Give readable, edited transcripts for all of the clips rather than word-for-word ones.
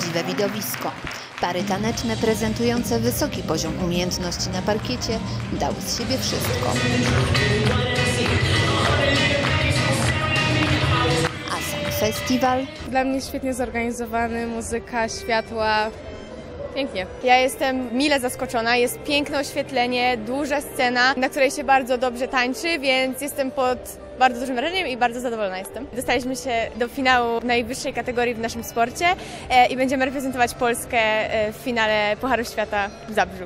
prawdziwe widowisko. Pary taneczne prezentujące wysoki poziom umiejętności na parkiecie dały z siebie wszystko. A sam festiwal? Dla mnie świetnie zorganizowany, muzyka, światła. Pięknie. Ja jestem mile zaskoczona, jest piękne oświetlenie, duża scena, na której się bardzo dobrze tańczy, więc jestem pod bardzo dużym wrażeniem i bardzo zadowolona jestem. Dostaliśmy się do finału najwyższej kategorii w naszym sporcie i będziemy reprezentować Polskę w finale Pucharu Świata w Zabrzu.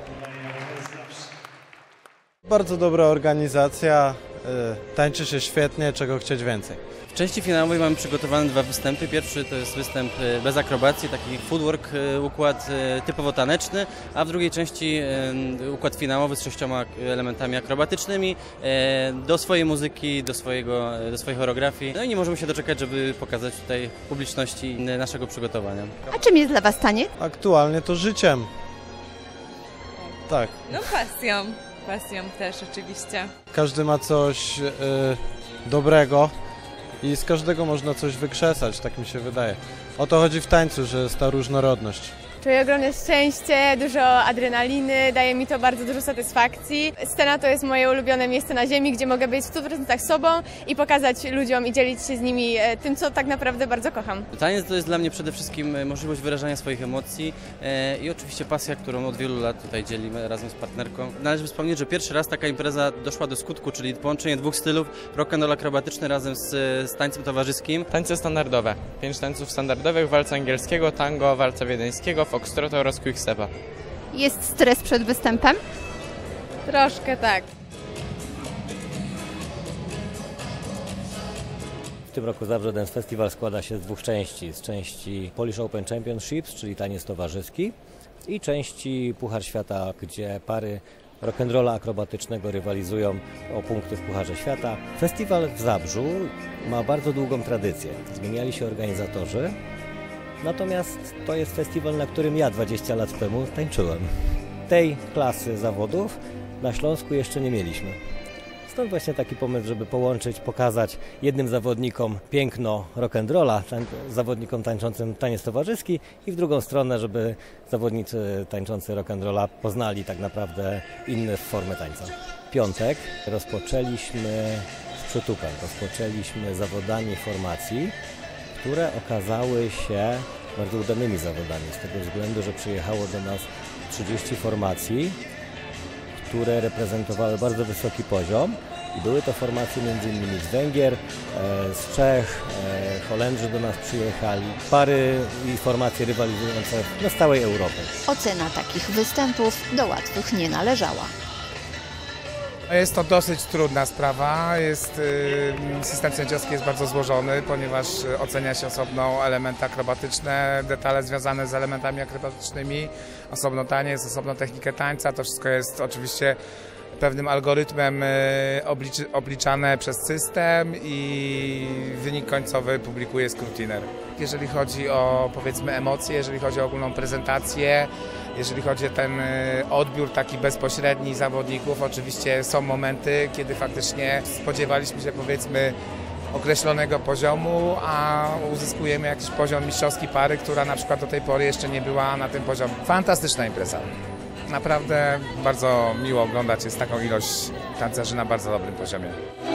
Bardzo dobra organizacja, tańczy się świetnie, czego chcieć więcej. W części finałowej mamy przygotowane dwa występy. Pierwszy to jest występ bez akrobacji, taki footwork, układ typowo taneczny, a w drugiej części układ finałowy z 6 elementami akrobatycznymi do swojej muzyki, do swojej choreografii. No i nie możemy się doczekać, żeby pokazać tutaj publiczności naszego przygotowania. A czym jest dla Was taniec? Aktualnie to życiem. Tak. No pasją. Pasją też oczywiście. Każdy ma coś dobrego i z każdego można coś wykrzesać, tak mi się wydaje. O to chodzi w tańcu, że jest ta różnorodność. Czuję ogromne szczęście, dużo adrenaliny, daje mi to bardzo dużo satysfakcji. Scena to jest moje ulubione miejsce na ziemi, gdzie mogę być w 100% sobą i pokazać ludziom i dzielić się z nimi tym, co tak naprawdę bardzo kocham. Taniec to jest dla mnie przede wszystkim możliwość wyrażania swoich emocji i oczywiście pasja, którą od wielu lat tutaj dzielimy razem z partnerką. Należy wspomnieć, że pierwszy raz taka impreza doszła do skutku, czyli połączenie dwóch stylów, rock and roll akrobatyczny razem z tańcem towarzyskim. Tańce standardowe. 5 tańców standardowych, walca angielskiego, tango, walca wiedeńskiego, foxtrota oraz quickstepa. Jest stres przed występem? Troszkę tak. W tym roku Zabrze Dance Festival składa się z dwóch części. Z części Polish Open Championships, czyli taniec towarzyski, i części Puchar Świata, gdzie pary rock'n'rolla akrobatycznego rywalizują o punkty w Pucharze Świata. Festiwal w Zabrzu ma bardzo długą tradycję. Zmieniali się organizatorzy. Natomiast to jest festiwal, na którym ja 20 lat temu tańczyłem. Tej klasy zawodów na Śląsku jeszcze nie mieliśmy. Stąd właśnie taki pomysł, żeby połączyć, pokazać jednym zawodnikom piękno rock'n'rolla, zawodnikom tańczącym taniec towarzyski, i w drugą stronę, żeby zawodnicy tańczący rock'n'rolla poznali tak naprawdę inne formy tańca. W piątek rozpoczęliśmy z przytupem, rozpoczęliśmy zawodami formacji, które okazały się bardzo udanymi zawodami, z tego względu, że przyjechało do nas 30 formacji, które reprezentowały bardzo wysoki poziom, i były to formacje m.in. z Węgier, z Czech, Holendrzy do nas przyjechali, pary i formacje rywalizujące z całej Europy. Ocena takich występów do łatwych nie należała. Jest to dosyć trudna sprawa. System sędziowski jest bardzo złożony, ponieważ ocenia się osobno elementy akrobatyczne, detale związane z elementami akrobatycznymi, osobno taniec, osobno technikę tańca. To wszystko jest oczywiście pewnym algorytmem obliczane przez system i wynik końcowy publikuje scrutiner. Jeżeli chodzi o, powiedzmy, emocje, jeżeli chodzi o ogólną prezentację, jeżeli chodzi o ten odbiór taki bezpośredni zawodników, oczywiście są momenty, kiedy faktycznie spodziewaliśmy się, powiedzmy, określonego poziomu, a uzyskujemy jakiś poziom mistrzowski pary, która na przykład do tej pory jeszcze nie była na tym poziomie. Fantastyczna impreza. Naprawdę bardzo miło oglądać, jest taką ilość tancerzy na bardzo dobrym poziomie.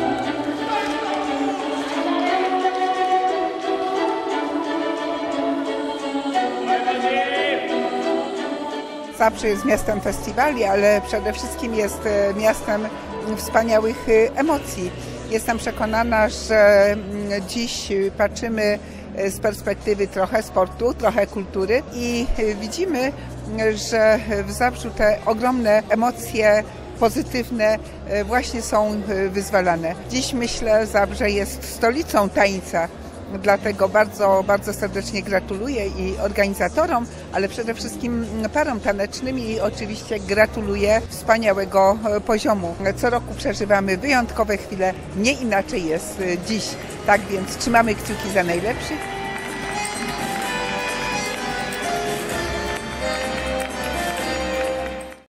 Zabrze jest miastem festiwali, ale przede wszystkim jest miastem wspaniałych emocji. Jestem przekonana, że dziś patrzymy z perspektywy trochę sportu, trochę kultury i widzimy, że w Zabrzu te ogromne emocje pozytywne właśnie są wyzwalane. Dziś, myślę, Zabrze jest stolicą tańca. Dlatego bardzo, bardzo serdecznie gratuluję i organizatorom, ale przede wszystkim parom tanecznym, i oczywiście gratuluję wspaniałego poziomu. Co roku przeżywamy wyjątkowe chwile, nie inaczej jest dziś. Tak więc trzymamy kciuki za najlepszych.